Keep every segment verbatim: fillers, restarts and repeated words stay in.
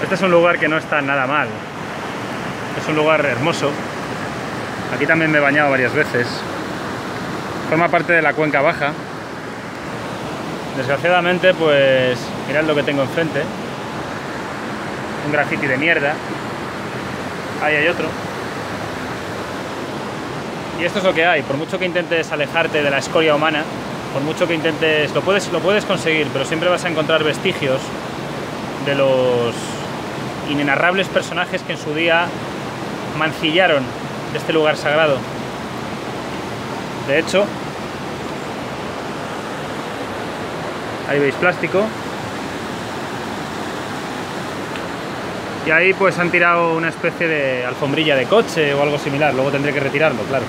Este es un lugar que no está nada mal. Es un lugar hermoso. Aquí también me he bañado varias veces. Forma parte de la cuenca baja. Desgraciadamente, pues mirad lo que tengo enfrente. Un grafiti de mierda. Ahí hay otro. Y esto es lo que hay. Por mucho que intentes alejarte de la escoria humana, por mucho que intentes, lo puedes, lo puedes conseguir, pero siempre vas a encontrar vestigios de los inenarrables personajes que en su día mancillaron de este lugar sagrado. De hecho, ahí veis plástico. Y ahí pues han tirado una especie de alfombrilla de coche o algo similar. Luego tendré que retirarlo, claro.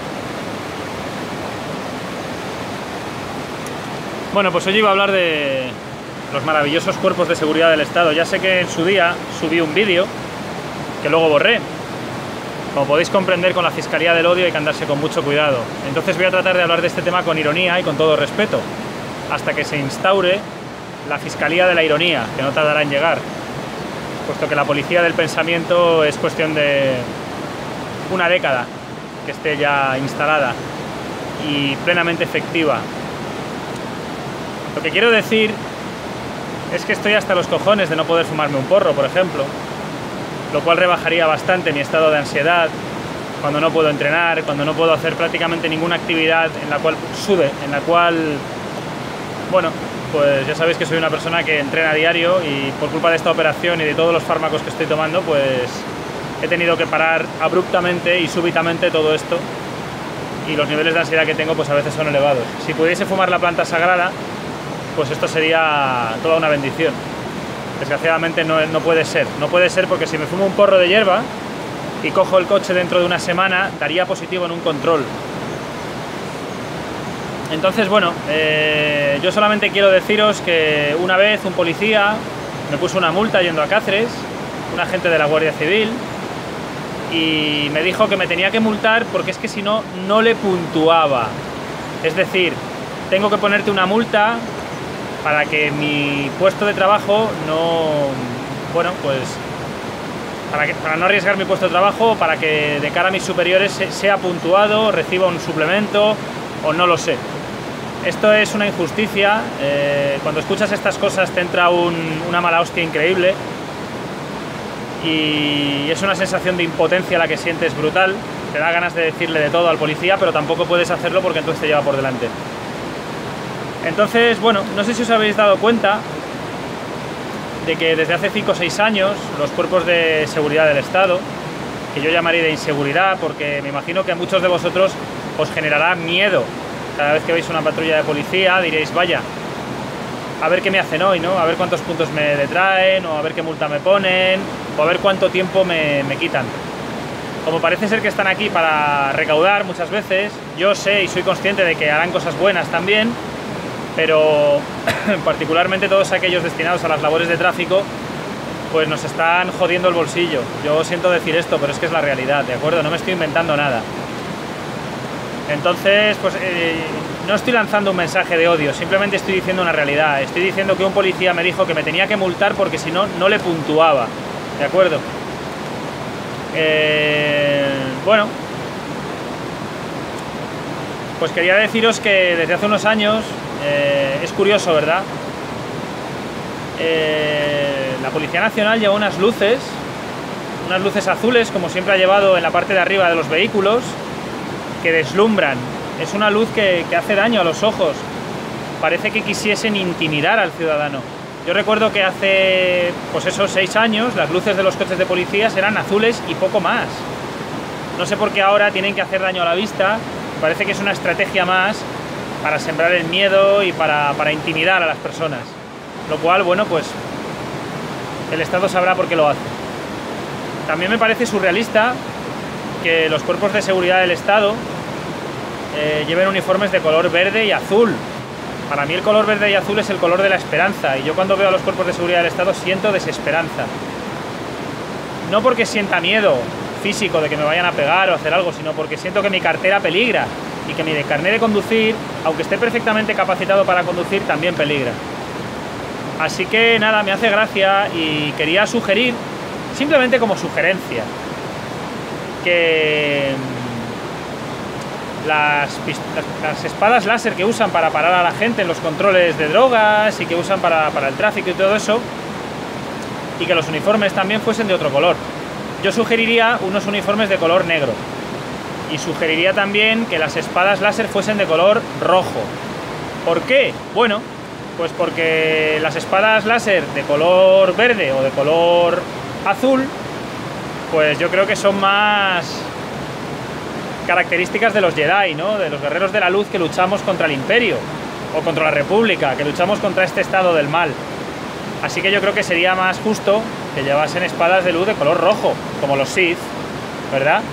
Bueno, pues hoy iba a hablar de los maravillosos cuerpos de seguridad del Estado. Ya sé que en su día subí un vídeo que luego borré. Como podéis comprender, con la Fiscalía del Odio hay que andarse con mucho cuidado. Entonces voy a tratar de hablar de este tema con ironía y con todo respeto, hasta que se instaure la Fiscalía de la Ironía, que no tardará en llegar, puesto que la policía del pensamiento es cuestión de una década que esté ya instalada y plenamente efectiva. Lo que quiero decir es que estoy hasta los cojones de no poder fumarme un porro, por ejemplo, lo cual rebajaría bastante mi estado de ansiedad cuando no puedo entrenar, cuando no puedo hacer prácticamente ninguna actividad en la cual sude, en la cual, bueno, pues ya sabéis que soy una persona que entrena a diario y por culpa de esta operación y de todos los fármacos que estoy tomando, pues he tenido que parar abruptamente y súbitamente todo esto, y los niveles de ansiedad que tengo pues a veces son elevados. Si pudiese fumar la planta sagrada, pues esto sería toda una bendición. Desgraciadamente no, no puede ser, no puede ser porque si me fumo un porro de hierba y cojo el coche dentro de una semana, daría positivo en un control. Entonces, bueno, eh, yo solamente quiero deciros que una vez un policía me puso una multa yendo a Cáceres, un agente de la Guardia Civil, y me dijo que me tenía que multar porque es que si no, no le puntuaba. Es decir, tengo que ponerte una multa para que mi puesto de trabajo no, bueno, pues para, que, para no arriesgar mi puesto de trabajo, para que de cara a mis superiores sea puntuado, reciba un suplemento o no lo sé. Esto es una injusticia. Eh, cuando escuchas estas cosas te entra un, una mala hostia increíble y es una sensación de impotencia la que sientes brutal. Te da ganas de decirle de todo al policía, pero tampoco puedes hacerlo porque entonces te lleva por delante. Entonces, bueno, no sé si os habéis dado cuenta de que desde hace cinco o seis años los cuerpos de seguridad del Estado, que yo llamaría de inseguridad porque me imagino que a muchos de vosotros os generará miedo. Cada vez que veis una patrulla de policía diréis, vaya, a ver qué me hacen hoy, ¿no? A ver cuántos puntos me detraen, o a ver qué multa me ponen, o a ver cuánto tiempo me, me quitan. Como parece ser que están aquí para recaudar muchas veces, yo sé y soy consciente de que harán cosas buenas también, pero particularmente todos aquellos destinados a las labores de tráfico, pues nos están jodiendo el bolsillo. Yo siento decir esto, pero es que es la realidad, ¿de acuerdo? No me estoy inventando nada. Entonces, pues eh, no estoy lanzando un mensaje de odio, simplemente estoy diciendo una realidad. Estoy diciendo que un policía me dijo que me tenía que multar porque si no, no le puntuaba, ¿de acuerdo? Eh, bueno, pues quería deciros que desde hace unos años, eh, es curioso, ¿verdad? Eh, la Policía Nacional lleva unas luces, unas luces azules, como siempre ha llevado en la parte de arriba de los vehículos, que deslumbran. Es una luz que, que hace daño a los ojos. Parece que quisiesen intimidar al ciudadano. Yo recuerdo que hace, pues esos seis años, las luces de los coches de policías eran azules y poco más. No sé por qué ahora tienen que hacer daño a la vista. Parece que es una estrategia más para sembrar el miedo y para, para intimidar a las personas. Lo cual, bueno, pues el Estado sabrá por qué lo hace. También me parece surrealista que los cuerpos de seguridad del Estado eh, lleven uniformes de color verde y azul. Para mí el color verde y azul es el color de la esperanza, y yo cuando veo a los cuerpos de seguridad del Estado siento desesperanza. No porque sienta miedo físico de que me vayan a pegar o hacer algo, sino porque siento que mi cartera peligra y que mi carnet de conducir, aunque esté perfectamente capacitado para conducir, también peligra. Así que nada, me hace gracia y quería sugerir, simplemente como sugerencia, que las, las, las espadas láser que usan para parar a la gente en los controles de drogas y que usan para, para el tráfico y todo eso, y que los uniformes también fuesen de otro color. Yo sugeriría unos uniformes de color negro y sugeriría también que las espadas láser fuesen de color rojo. ¿Por qué? Bueno, pues porque las espadas láser de color verde o de color azul, pues yo creo que son más características de los Jedi, ¿no? De los guerreros de la luz que luchamos contra el Imperio o contra la República, que luchamos contra este estado del mal. Así que yo creo que sería más justo que llevasen espadas de luz de color rojo, como los Sith, ¿verdad?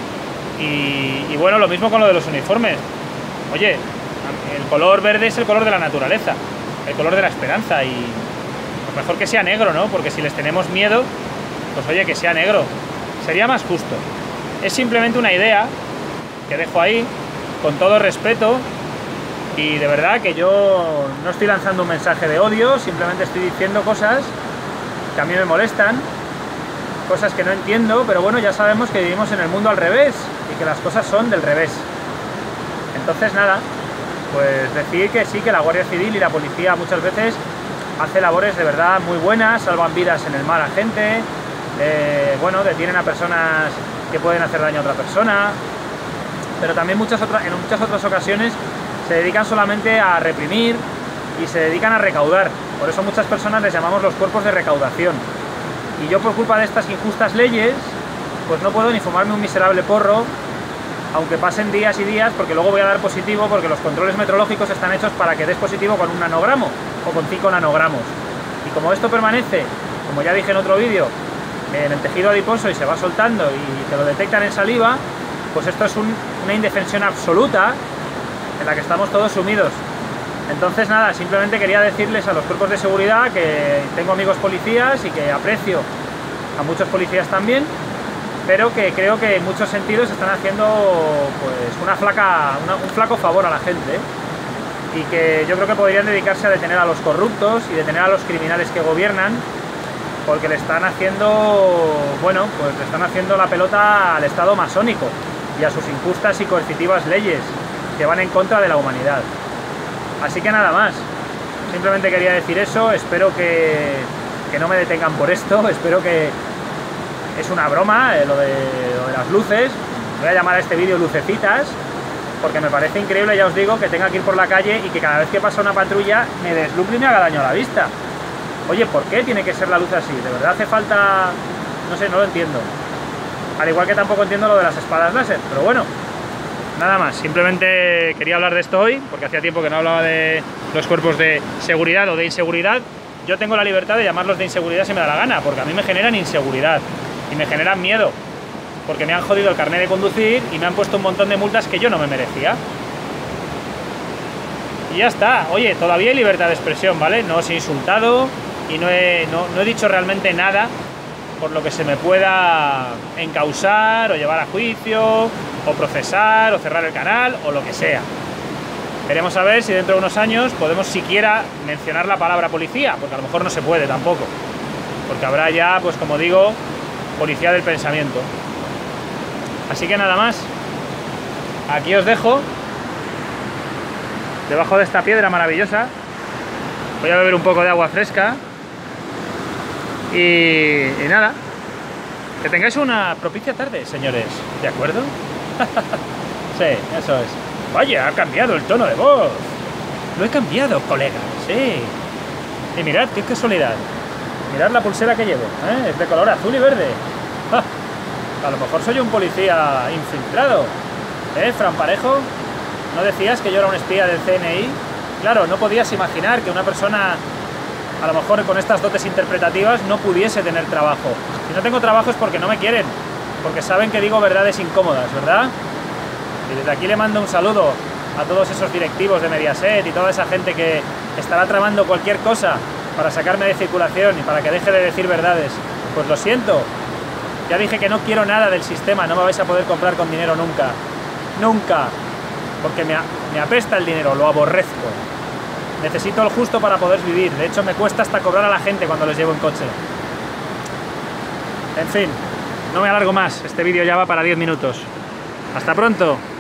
Y, y bueno, lo mismo con lo de los uniformes. Oye, el color verde es el color de la naturaleza, el color de la esperanza, y pues mejor que sea negro, ¿no? Porque si les tenemos miedo, pues oye, que sea negro. Sería más justo. Es simplemente una idea que dejo ahí, con todo respeto, y de verdad que yo no estoy lanzando un mensaje de odio, simplemente estoy diciendo cosas que a mí me molestan, cosas que no entiendo, pero bueno, ya sabemos que vivimos en el mundo al revés, y que las cosas son del revés. Entonces nada, pues decir que sí, que la Guardia Civil y la policía muchas veces hace labores de verdad muy buenas, salvan vidas en el mar a gente, eh, bueno, detienen a personas que pueden hacer daño a otra persona, pero también muchas otras, en muchas otras ocasiones se dedican solamente a reprimir y se dedican a recaudar. Por eso muchas personas les llamamos los cuerpos de recaudación. Y yo, por culpa de estas injustas leyes, pues no puedo ni fumarme un miserable porro, aunque pasen días y días, porque luego voy a dar positivo, porque los controles metrológicos están hechos para que des positivo con un nanogramo o con cinco nanogramos. Y como esto permanece, como ya dije en otro vídeo, en el tejido adiposo y se va soltando y te lo detectan en saliva, pues esto es un, una indefensión absoluta en la que estamos todos sumidos. Entonces nada, simplemente quería decirles a los cuerpos de seguridad que tengo amigos policías y que aprecio a muchos policías también, pero que creo que en muchos sentidos están haciendo pues una flaca, una, un flaco favor a la gente, ¿eh? Y que yo creo que podrían dedicarse a detener a los corruptos y detener a los criminales que gobiernan, porque le están haciendo, bueno, pues le están haciendo la pelota al Estado masónico y a sus injustas y coercitivas leyes que van en contra de la humanidad. Así que nada más, simplemente quería decir eso, espero que, que no me detengan por esto, espero que es una broma, eh, lo, de, lo de las luces. Voy a llamar a este vídeo Lucecitas, porque me parece increíble, ya os digo, que tenga que ir por la calle y que cada vez que pasa una patrulla me deslumbre y me haga daño a la vista. Oye, ¿por qué tiene que ser la luz así? ¿De verdad hace falta? No sé, no lo entiendo. Al igual que tampoco entiendo lo de las espadas láser, pero bueno, nada más. Simplemente quería hablar de esto hoy, porque hacía tiempo que no hablaba de los cuerpos de seguridad o de inseguridad. Yo tengo la libertad de llamarlos de inseguridad si me da la gana, porque a mí me generan inseguridad y me generan miedo, porque me han jodido el carnet de conducir y me han puesto un montón de multas que yo no me merecía. Y ya está. Oye, todavía hay libertad de expresión, ¿vale? No os he insultado y no he, no, no he dicho realmente nada por lo que se me pueda encausar o llevar a juicio o procesar o cerrar el canal o lo que sea. Veremos a ver si dentro de unos años podemos siquiera mencionar la palabra policía, porque a lo mejor no se puede tampoco, porque habrá ya, pues como digo, policía del pensamiento. Así que nada más, aquí os dejo debajo de esta piedra maravillosa. Voy a beber un poco de agua fresca y, y nada, que tengáis una propicia tarde, señores, ¿de acuerdo? Sí, eso es. Vaya, ha cambiado el tono de voz. Lo he cambiado, colega, sí. Y mirad, qué casualidad. Mirad la pulsera que llevo, ¿eh? Es de color azul y verde. ¡Ah! A lo mejor soy un policía infiltrado. ¿Eh, Fran Parejo? ¿No decías que yo era un espía del C N I? Claro, no podías imaginar que una persona, a lo mejor con estas dotes interpretativas, no pudiese tener trabajo. Si no tengo trabajo es porque no me quieren, porque saben que digo verdades incómodas, ¿verdad? Y desde aquí le mando un saludo a todos esos directivos de Mediaset y toda esa gente que estará tramando cualquier cosa para sacarme de circulación y para que deje de decir verdades. Pues lo siento, ya dije que no quiero nada del sistema, no me vais a poder comprar con dinero nunca, nunca, porque me, me apesta el dinero, lo aborrezco. Necesito el justo para poder vivir. De hecho, me cuesta hasta cobrar a la gente cuando les llevo en coche. En fin, no me alargo más. Este vídeo ya va para diez minutos. Hasta pronto.